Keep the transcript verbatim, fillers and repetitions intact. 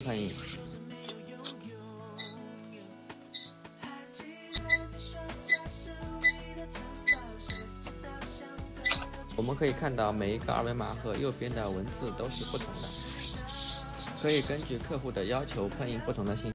喷印。我们可以看到每一个二维码和右边的文字都是不同的，可以根据客户的要求喷印不同的信息。